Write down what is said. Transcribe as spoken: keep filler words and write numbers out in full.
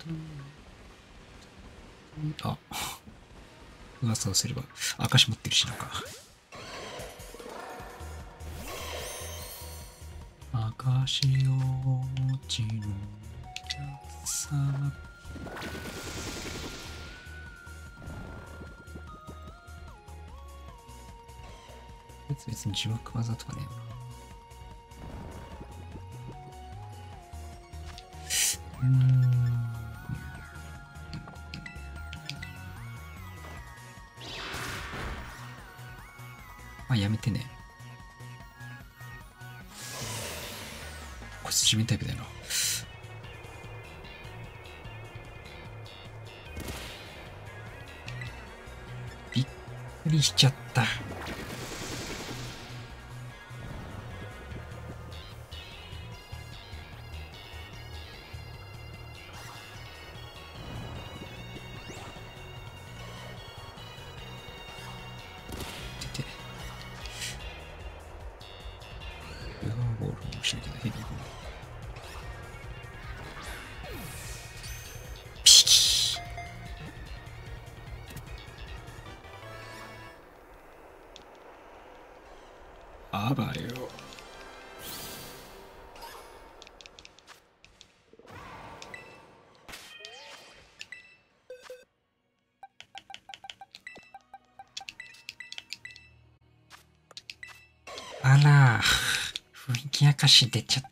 あ、噂をすれば、証持ってるしなんか。証を持ちのお客様。別に呪縛技とかね。うーん。あ、やめてね。こいつ地面タイプだよな。びっくりしちゃった。あばよ。あら、雰囲気明かし出ちゃっ